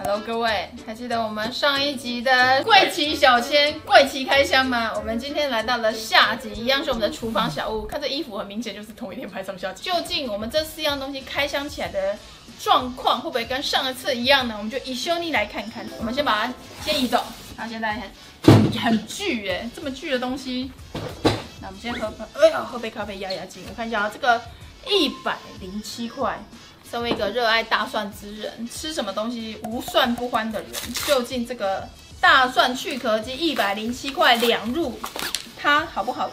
Hello， 各位，还记得我们上一集的贵奇小千贵奇开箱吗？我们今天来到了下集，一样是我们的厨房小物。看这衣服，很明显就是同一天拍上下集。究竟我们这4样东西开箱起来的状况会不会跟上一次一样呢？我们就以修尼来看看。我们先把它先移走，它现在很巨耶，这么巨的东西。那我们先喝杯咖啡压压惊。我看一下啊，这个107块。身为一个热爱大蒜之人，吃什么东西无蒜不欢的人，究竟这个大蒜去壳机107块2入，它好不好？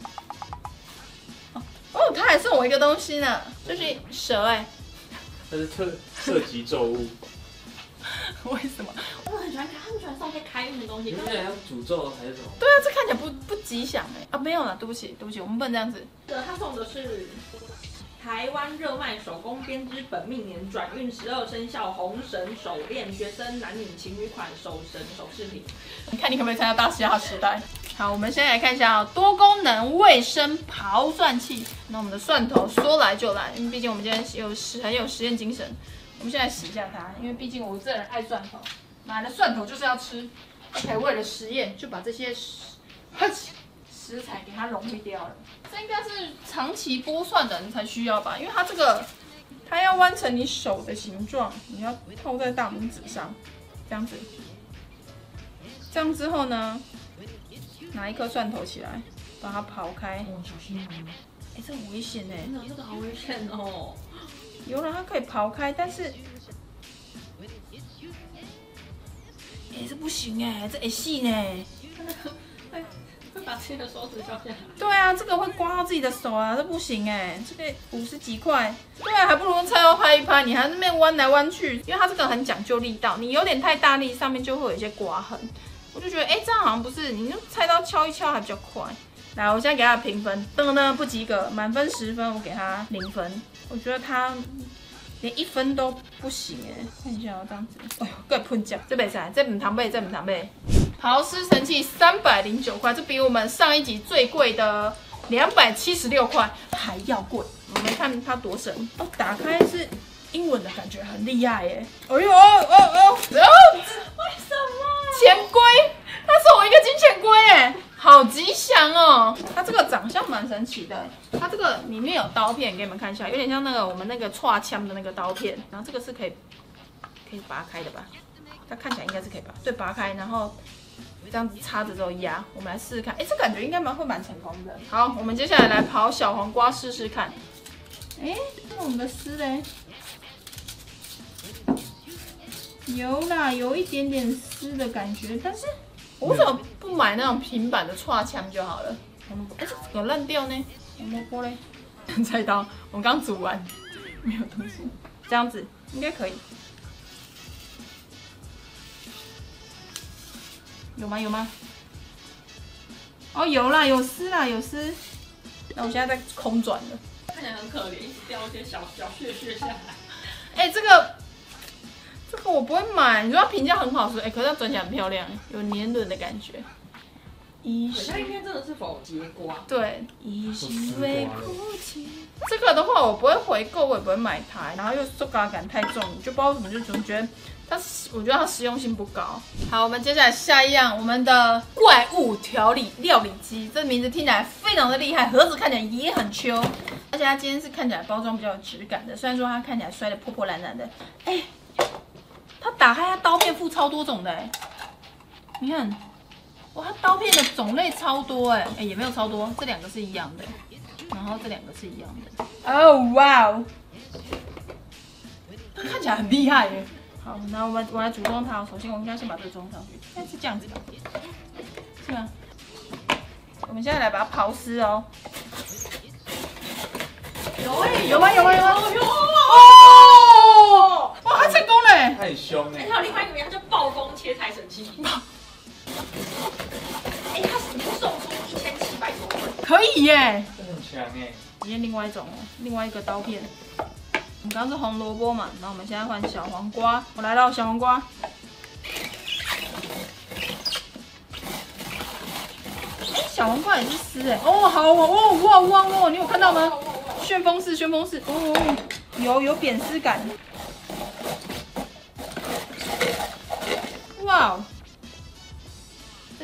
哦，他还送我一个东西呢，就是蛇哎、 它是特级咒物。 为什么？ 他们很喜欢送一些开运的东西。 你们想要诅咒还是什么？ 对啊，这看起来不吉祥哎、啊，没有了，对不起，我们不能这样子。 他送的是台湾热卖手工编织本命年转运12生肖红绳手链，学生男女情侣款手绳首饰品。 你看你可不可以参加大嘻哈时代？好，我们先来看一下多功能卫生刨蒜器。那我们的蒜头说来就来，因为毕竟我们今天很有实验精神。我们现在洗一下它，因为毕竟我这人爱蒜头，买了蒜头就是要吃。OK， 为了实验，就把这些食材给它溶于掉了。这应该是长期剥蒜的人才需要吧，因为它这个它要弯成你手的形状，你要套在大拇指上，这样子。这样之后呢，拿一颗蒜头起来，把它刨开。 哦，小心哦！ 哎，这很危险哎！ 真的，这个好危险哦！ 有了它可以刨开，但是，哎，这不行哎，这会死呢。 会把自己的手指掉下来。 对啊，这个会刮到自己的手啊，这不行哎，这个50几块。对啊，还不如用菜刀拍一拍，你还在那边弯来弯去，因为它这个很讲究力道，你有点太大力，上面就会有一些刮痕。我就觉得，哎，这样好像不是，你用菜刀敲一敲还比较快。来，我现在给它评分，灯呢不及格，满分10分，我给它0分。我觉得它连1分都不行哎，看一下哦，这样子，哎呦，更喷脚，这没啥，这唔糖杯，这唔糖杯。豪斯神器309块，这比我们上一集最贵的276块还要贵。我们看它多神哦，打开是英文的感觉，很厉害耶！哎呦为什么？钱龟，他送我一个金钱龟哎，好吉祥哦！它这个长相蛮神奇的，它这个里面有刀片，给你们看一下，有点像那个我们那个歘枪的那个刀片，然后这个是可以拔开的吧？它看起来应该是可以拔，对，拔开，然后这样子插着之后压，我们来试试看。哎，这感觉应该会蛮成功的。好，我们接下来来刨小黄瓜试试看。哎，那我们的丝嘞？有啦，有一点点丝的感觉，但是我为什么不买那种平板的歘枪就好了？哎，这有烂掉呢。红萝卜嘞，菜刀，我们刚煮完，没有东西，这样子应该可以。有吗？哦，有啦，有丝啦，有丝。那我现在在空转了， 看起来很可怜，一直掉一些小屑下来。 哎，这个我不会买，你说它评价很好说，哎，可是它转起来很漂亮，有年轮的感觉。 它应该真的是否结瓜？ 对，这个的话我不会回购，我也不会买它，然后又塑胶感太重，就不知道为什么就总觉得我觉得它实用性不高。好，我们接下来下一样，我们的怪物料理机，这名字听起来非常的厉害，盒子看起来也很秋，而且它今天是看起来包装比较有质感的，虽然说它看起来摔得破破烂烂的，哎，它打开它刀片附超多种的哎，你看。哇，它刀片的种类超多哎，也没有超多，这2个是一样的，然后这2个是一样的。哦，哇哦，它看起来很厉害耶。好，那我来组装它。首先我们应该先把这个装上去，应该是这样子吧？是吗？我们现在来把它刨丝哦。有吗？哦！哇，它成功了哎！ 它很凶哎。 还有另外一个名，它叫暴风切菜神器。哎，它售出1700多块， 可以耶！ 这很强哎。 体验另外一种哦，另外一个刀片。我们刚刚是红萝卜嘛，然后我们现在换小黄瓜。我来了，小黄瓜。哎，小黄瓜也是丝哎。哦，好哦，哇，你有看到吗？旋风式，哦，有扁丝感。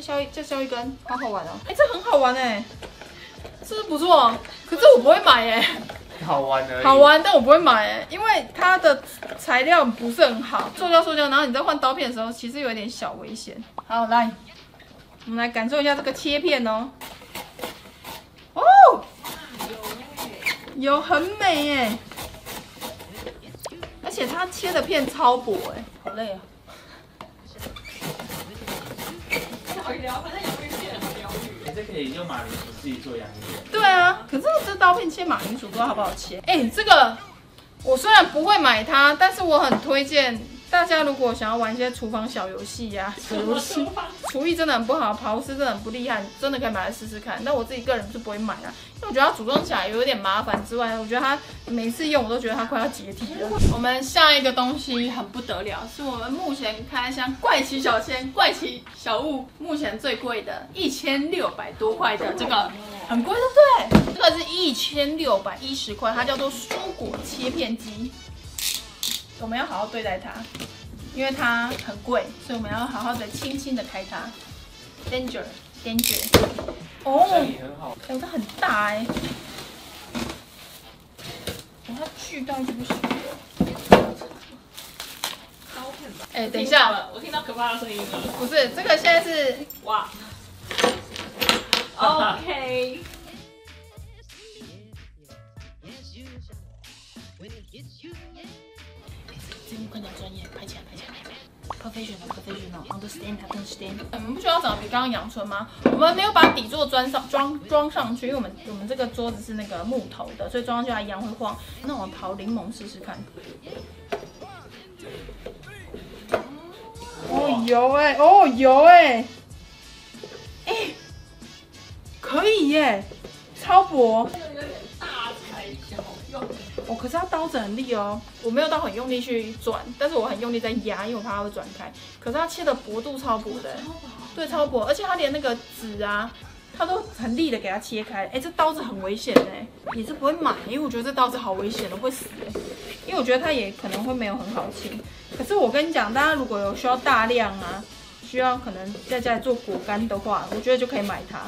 削一根，好好玩哦。哎，这很好玩哎，是不是不错？可是我不会买哎。 好玩而已。 好玩，但我不会买哎，因为它的材料不是很好，塑胶，然后你在换刀片的时候，其实有一点小危险。好，来，我们来感受一下这个切片哦。哦，有很美哎，而且它切的片超薄哎，好累啊。 聊一聊，反正洋芋片很疗愈。 这可以用马铃薯自己做洋芋片。 对啊，可是这刀片切马铃薯不知道好不好切。哎，这个我虽然不会买它，但是我很推荐大家，如果想要玩一些厨房小游戏呀，厨艺真的很不好，刨丝真的很不厉害，你真的可以买来试试看。但我自己个人是不会买啊，因为我觉得它组装起来有一点麻烦之外，我觉得它每次用我都觉得它快要解体了。我们下一个东西很不得了，是我们目前开箱怪奇小千、怪奇小物目前最贵的1600多块的这个，很贵对不对？这个是1610块，它叫做蔬果切片机。我们要好好对待它，因为它很贵，所以我们要好好的、轻轻的开它。Danger。哦， 也很好。 哎，它很大哎，它巨到一直不行。 刀片吧。 哎，等一下， 我听到可怕的声音了。 不是这个，现在是哇。OK。 这幕更加专业，拍起来。Professional, understand. 我们不需要长得比刚刚阳春吗？我们没有把底座装上去，因为我们这个桌子是那个木头的，所以装上去它一样会晃。那我们刨柠檬试试看。哦有哎，可以耶，超薄。 这个有点大材小用。 哦，可是它刀子很利哦，我没有到很用力去转，但是我很用力在压，因为我怕它会转开。可是它切的薄度超薄的，对，超薄，而且它连那个纸啊，它都很利的给它切开。哎，这刀子很危险哎，也是不会买，因为我觉得这刀子好危险的，会死哎。因为我觉得它也可能会没有很好切。可是我跟你讲，大家如果有需要大量啊，需要可能在家里做果干的话，我觉得就可以买它。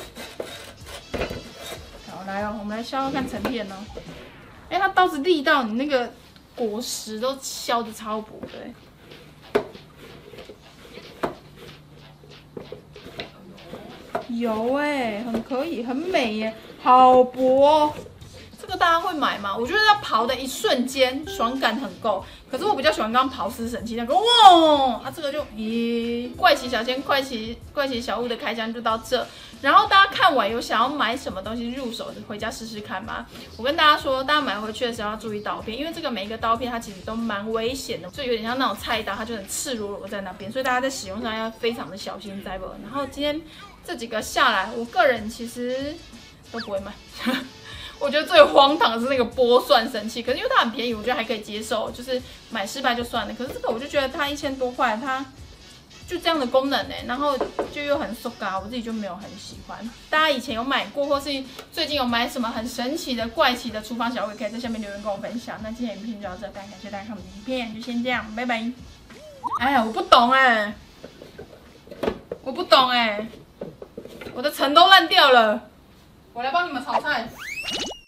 好，来哦，我们来削看成片哦。哎，它刀子利到你那个果实都削的超薄的。有哎，很可以，很美耶，好薄哦。这个大家会买吗？我觉得它刨的一瞬间爽感很够，可是我比较喜欢刚刚刨丝神器那个，哇！啊，这个就怪奇小千、怪奇小物的开箱就到这。然后大家看完有想要买什么东西入手，回家试试看吗？我跟大家说，大家买回去的时候要注意刀片，因为这个每一个刀片它其实都蛮危险的，就有点像那种菜刀，它就很赤裸裸在那边，所以大家在使用上要非常的小心在不。然后今天这几个下来，我个人其实都不会买。我觉得最荒唐的是那个剥蒜神器，可是因为它很便宜，我觉得还可以接受，就是买失败就算了。可是这个我就觉得它1000多块，它就这样的功能欸，然后就又很瘦嘎，我自己就没有很喜欢。大家以前有买过，或是最近有买什么很神奇的、怪奇的厨房小物，也可以在下面留言跟我分享。那今天影片就到这，非常感谢大家看我们的影片，就先这样，拜拜。哎呀，我不懂哎，我的层都烂掉了，我来帮你们炒菜。